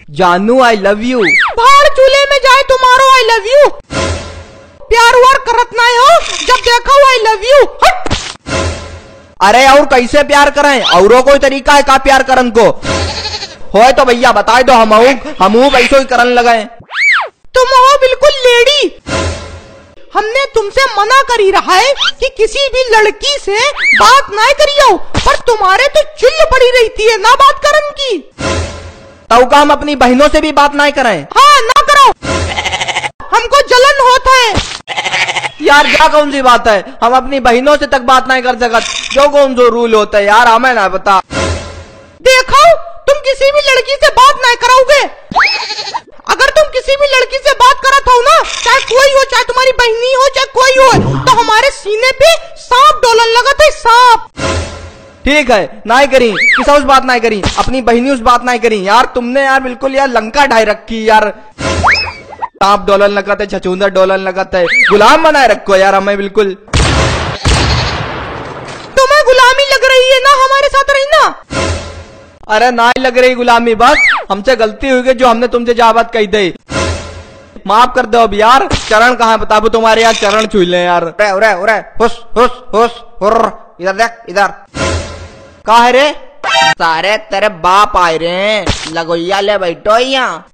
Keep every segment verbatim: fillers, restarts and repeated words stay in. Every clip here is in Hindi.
जानू आई लव यू। भाड़ चूल्हे में जाए तुम्हारो आई लव यू। प्यार वार करत नहीं हो, जब देखो आई लव यू। अरे और कैसे प्यार करें? औरों कोई तरीका है का प्यार करन को? होए तो भैया बताए दो, हम हमू पैसों ही करन लगे। तुम हो बिल्कुल लेडी। हमने तुमसे मना करी रहा है कि किसी भी लड़की से बात ना करियो, पर तुम्हारे तो चुल्ल पड़ी रहती है ना बात करन की। तो का हम अपनी बहनों से भी बात ना करें? हाँ ना करो, हमको जलन होता है। यार क्या कौन सी बात है, हम अपनी बहनों से तक बात नहीं कर सकत, जो कौन जो रूल होता है यार हमें ना बता। देखो तुम किसी भी लड़की से बात नहीं कराओगे। अगर तुम किसी भी लड़की से बात करत हो ना, चाहे कोई हो, चाहे तुम्हारी बहनी हो, चाहे कोई हो, तो हमारे सीने पे सांप डोलन लगत है, सांप। ठीक है नहीं करी, किसा उस बात नहीं करी, अपनी बहनी उस बात नहीं करी। यार तुमने यार बिल्कुल यार लंका ढाई रखी यार। सांप डोलन लगत है, छछूंदर डोलन लगत है, गुलाम बनाए रखो यार हमें बिल्कुल। तुम्हें गुलामी लग रही है ना हमारे साथ रहना? अरे ना ही लग रही गुलामी, बस हमसे गलती हुई जो हमने तुमसे जा बात कही थी, माफ कर दो अब यार। चरण कहाँ बताबू तुम्हारे यार, चरण छू ले यार। उरे उरे उरे हुस हुस हुस हुर्र, इधर देख इधर। कहा है रे? सारे तेरे बाप आए रे, लगोइया ले बैठो यहाँ।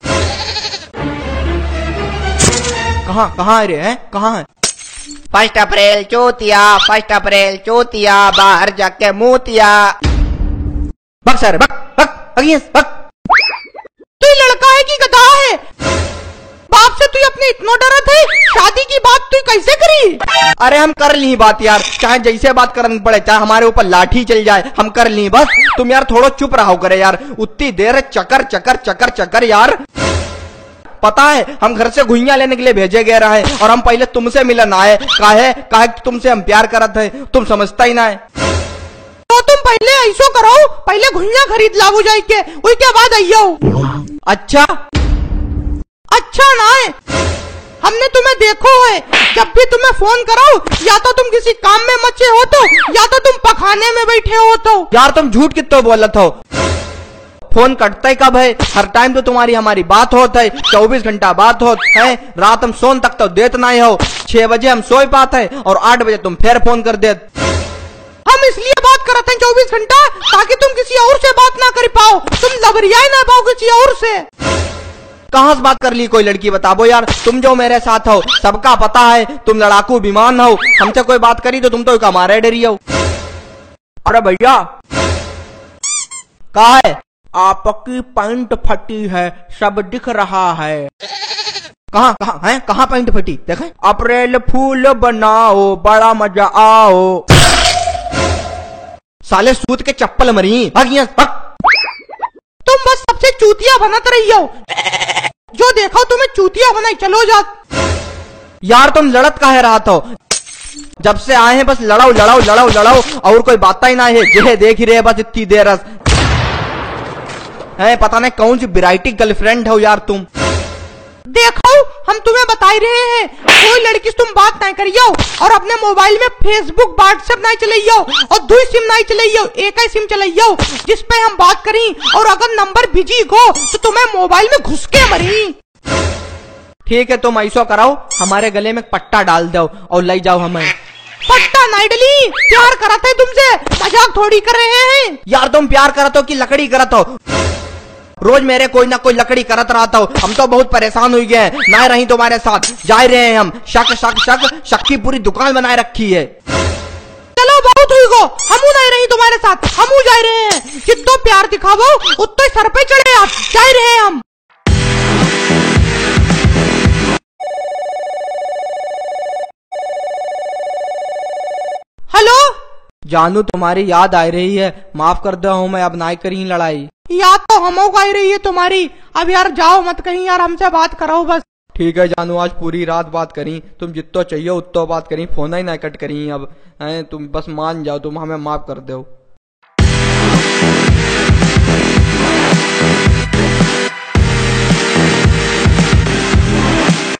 कहाँ कहाँ रे है, कहाँ है? फर्स्ट अप्रैल चौथिया, फर्स्ट अप्रैल चौथिया, बाहर जाके मुतिया। बक सर बक बक बक। तू लड़का है कि गधा है? बाप से तू अपने इतना डरत है, शादी की बात तू कैसे करी? अरे हम कर ली बात यार, चाहे जैसे बात करनी पड़े, चाहे हमारे ऊपर लाठी चल जाए, हम कर ली बस। तुम यार थोड़ा चुप रहो करे यार, उतनी देर चक्कर चक्कर चक्कर चक्कर यार। पता है हम घर से घुइयां लेने के लिए भेजे गए रहे और हम पहले तुमसे मिलन आए। काहे काहे तुमसे हम प्यार करत है, तुम समझता ही ना है। तो तुम पहले ऐसो करो, पहले घुइयां खरीद लाओ जाए के, उसके बाद आइयो। अच्छा अच्छा ना है, हमने तुम्हें देखो है, जब भी तुम्हें फोन करो या तो तुम किसी काम में मचे हो तो, या तो तुम पखाने में बैठे हो तो। यार तुम झूठ कितना बोलत हो, फोन कटता ही कब है? हर टाइम तो तुम्हारी हमारी बात होता है, चौबीस घंटा बात होत है। रात हम सोन तक तो देत ना हो, छह बजे हम सोए पाते है और आठ बजे तुम फिर फोन कर देत। हम इसलिए बात करते हैं चौबीस घंटा ताकि तुम किसी और से बात ना कर पाओ, तुम लबरिया ना पाओ किसी और से। कहाँ से बात कर ली कोई लड़की बताबो यार, तुम जो मेरे साथ हो सबका पता है, तुम लड़ाकू विमान हो, हमसे कोई बात करी तो तुम तो हमारे डरी हो। अरे भैया कहा है? आपकी पैंट फटी है, सब दिख रहा है। कहाँ कहाँ है, कहाँ पैंट फटी देखें? अप्रैल फूल बनाओ बड़ा मजा आओ। साले सूत के चप्पल मरी, भाग यहाँ भाग। तुम बस सबसे चूतिया बनत रही हो, जो देखो तुम्हें चूतिया बनाई चलो जा। यार तुम लड़त काहे रहा था? जब से आए हैं बस लड़ाओ लड़ाओ लड़ाओ लड़ाओ और कोई बात ही ना है, जे देख ही रहे बस इतनी देर है। पता नहीं कौन सी वैरायटी गर्लफ्रेंड हो यार तुम। देखो हम तुम्हें बता रहे हैं, कोई लड़की से तुम बात नहीं करियो और अपने मोबाइल में फेसबुक व्हाट्सएप नहीं चलाइयो और दो सिम नहीं चलाइयो, एक ही सिम चलाइयो जिसपे हम बात करी, और अगर नंबर बिजी हो तो तुम्हें मोबाइल में घुस के मरी। ठीक है तुम ऐसा कराओ, हमारे गले में पट्टा डाल दो और ले जाओ हमें। पट्टा नहीं डली, प्यार करते है तुमसे, मजाक थोड़ी कर रहे हैं। यार तुम प्यार करत हो कि लकड़ी करत हो? रोज मेरे कोई ना कोई लकड़ी करत रहता हो, हम तो बहुत परेशान हो गए हैं। ना रही तुम्हारे साथ जा रहे हैं हम, शक शक शक शक की पूरी दुकान बनाए रखी है। चलो बहुत हुई गो, हम नहीं रही तुम्हारे साथ, हम जा रहे हैं। जितना प्यार दिखावो उतना सर पे चढ़े आप, जा रहे हैं हम। हेलो जानू तुम्हारी याद आ रही है, माफ कर दो मैं अब ना करी लड़ाई। याद तो हमो का ही रही है तुम्हारी, अब यार जाओ मत कहीं यार, हमसे बात करो बस। ठीक है जानू, आज पूरी रात बात करी, तुम जितना चाहिए उतना बात करी, फोन ही ना कट करी अब। हैं तुम बस मान जाओ, तुम हमें माफ कर दो।